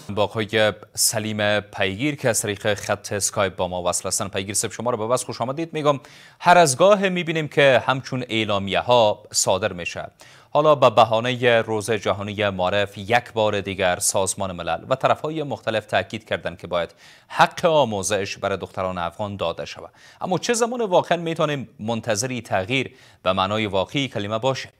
با آقای سلیم پیگیر که از طریق خط اسکایپ با ما وصل هستن. پیگیر صاحب، شما رو به بس خوش آمدید میگم. هر از گاه میبینیم که همچون اعلامیه ها صادر میشه. حالا به بهانه روز جهانی معرف یک بار دیگر سازمان ملل و طرفهای مختلف تاکید کردند که باید حق آموزش برای دختران افغان داده شود. اما چه زمان واقعا میتونیم منتظری تغییر به معنای واقعی کلمه باشه؟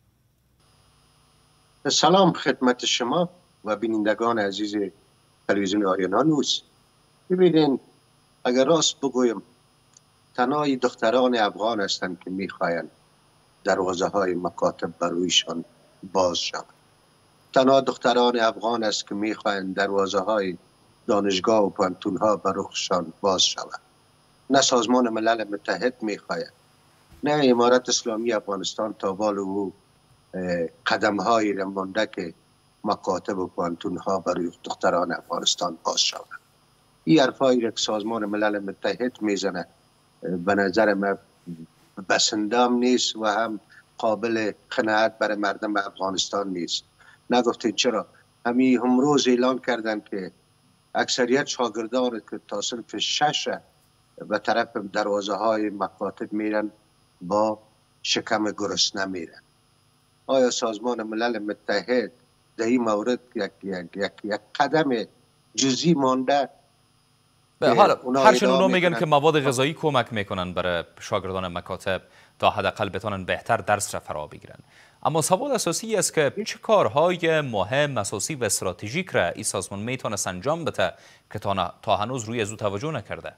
سلام خدمت شما و بینندگان عزیز تلویزیون آریانا نوز. ببینین، اگر راست بگویم تنها دختران افغان هستند که میخواین دروازه های مکاتب برویشان باز شود. تنها دختران افغان است که میخواین دروازه های دانشگاه و پانتون ها بروشان باز شود. نه سازمان ملل متحد میخواید، نه امارت اسلامی افغانستان تا بال او قدم هایی را مانده که مکاتب و پانتون ها برای دختران افغانستان باز شود. این حرفایی را که سازمان ملل متحد میزنه به نظر من بسندام نیست و هم قابل قناعت برای مردم افغانستان نیست. نگفتید چرا؟ همین امروز اعلان کردن که اکثریت شاگردان که تا صنف 6 به طرف دروازه های مکاتب میرن با شکم گرسنه میرن. آیا سازمان ملل متحد در این مورد یک قدم جزئی مانده؟ حالا هرچند اونا میگن که مواد غذایی کمک میکنن برای شاگردان مکاتب تا حداقل بتونن بهتر درس را فرا بگیرن، اما سوال اساسی است که چه کارهای مهم، اساسی و استراتژیک را این سازمان میتونه انجام بده که تا هنوز روی ازو توجه نکرده؟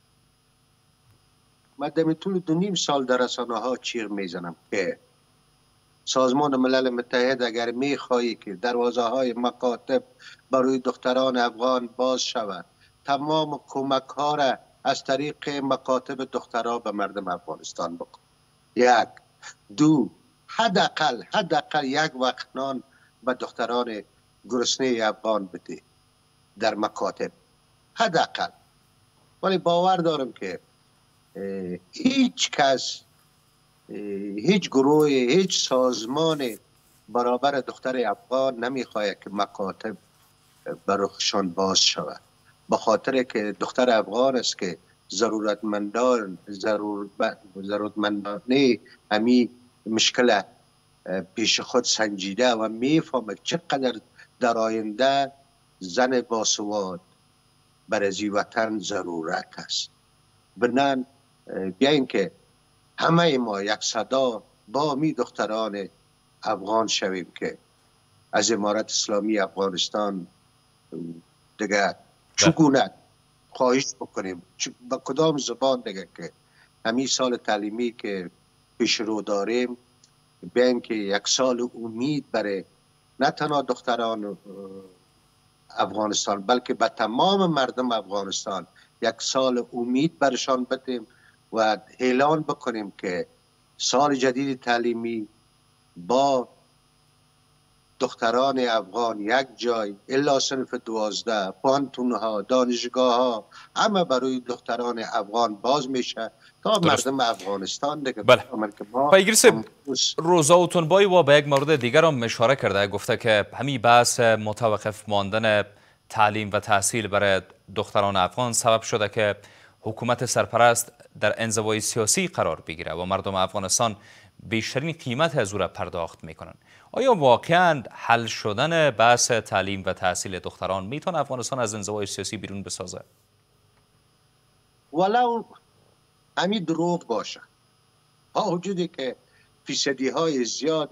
من در طول 2.5 سال در رسانه ها چیغ میزنم که سازمان ملل متحد اگر میخواهی که دروازه های مکاتب برای دختران افغان باز شود، تمام کمک ها را از طریق مکاتب دخترها به مردم افغانستان بکن. 1، 2، حداقل یک وقت نان به دختران گرسنه افغان بده در مکاتب، حداقل. ولی باور دارم که هیچ کس، هیچ گروه، هیچ سازمان برابر دختر افغان نمیخواهد که مکاتب برایشان باز شود، به خاطر که دختر افغان است که ضرورتمندانه همین مشکل پیش خود سنجیده و میفهمد چقدر در آینده زن باسواد برای وطن ضرورت است. بنان بیاین که همه ما یک صدا با می دختران افغان شویم که از امارت اسلامی افغانستان دیگه چگونه خواهش بکنیم، با کدام زبان دیگه که همین سال تعلیمی که پیش رو داریم بیاین که یک سال امید برای نه تنها دختران افغانستان بلکه به تمام مردم افغانستان یک سال امید برشان بدیم و اعلان بکنیم که سال جدید تعلیمی با دختران افغان یک جای الا صنف 12 پانتون ها، دانشگاه ها، همه برای دختران افغان باز میشه تا مردم افغانستان دیگه. بله. پیگیر صاحب، روزا اوتونبای و به یک مورد دیگر هم اشاره کرده، گفته که همین بحث متوقف ماندن تعلیم و تحصیل برای دختران افغان سبب شده که حکومت سرپرست در انزوای سیاسی قرار بگیره و مردم افغانستان بیشترین قیمت از او را پرداخت میکنن. آیا واقعا حل شدن بحث تعلیم و تحصیل دختران میتونه افغانستان از انزوای سیاسی بیرون بسازه؟ ولو همین دروغ باشه، با وجودی که فیصدی های زیاد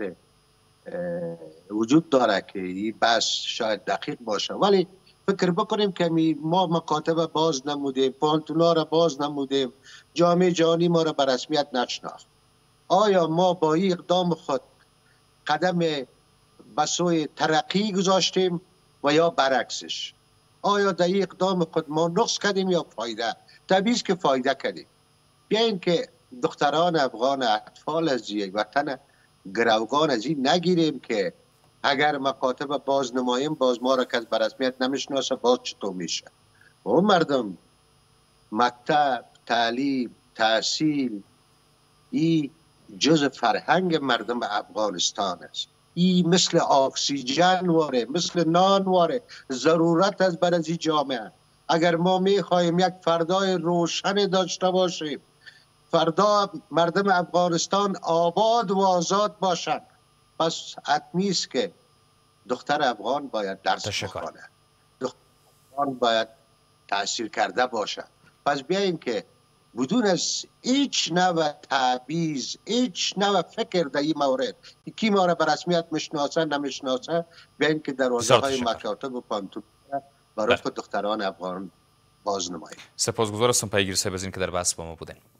وجود داره که این بحث شاید دقیق باشه، ولی فکر بکنیم که ما مکاتب باز نمودیم، پانتونا را باز نمودیم، جامعه جهانی ما را به رسمیت نشناخت. آیا ما با این اقدام خود قدم به سوی ترقی گذاشتیم و یا برعکسش؟ آیا در این اقدام خود ما نقص کردیم یا فایده؟ طبیعی است که فایده کردیم. بیاین که دختران افغان، اطفال از یک وطن گروگان از این نگیریم که اگر مکاتب باز نماییم باز ما را که به رسمیت نمیشناسه باز چطور میشه؟ و مردم، مکتب، تعلیم، تحصیل این جز فرهنگ مردم افغانستان است. ای مثل اکسیژن واره، مثل نان واره، ضرورت از بر از این جامعه. اگر ما میخواهیم یک فردای روشن داشته باشیم، فردا مردم افغانستان آباد و آزاد باشند، پس حتمی است که دختر افغان باید درس بخوانه، دختر افغان باید تحصیل کرده باشه. پس بیاییم که بدون از هیچ نوع تعویض، هیچ نوع فکر در این مورد کی ما را به رسمیت میشناسه نمیشناسه، بیاییم که دروازه های مکاتب و پانتون برای دختران افغان باز نماییم. سپاسگزار هستم پیگیر صاحب از این که در بحث با ما بودین.